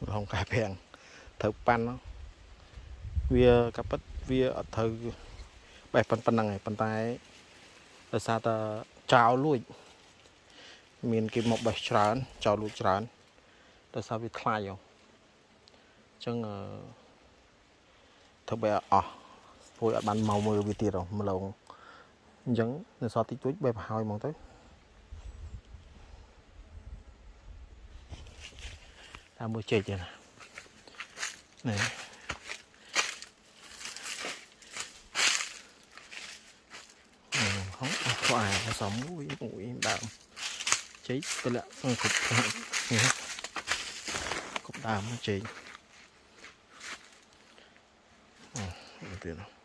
không cài bèn thợ pan nó vía cặp vía ở thợ bài pan năng này pan tay là sao ta chào lui miền kim một bài trán chào lui trán là sao bị khai rồi chẳng thợ bài thôi ở ban màu mưa bị tiệt rồi mà lâu giống là sao tí chuối bài hỏi mong tới ta mua chơi chưa này không có ai nó sống mũi đạm cháy cái lạ cục đàm nó cháy tiền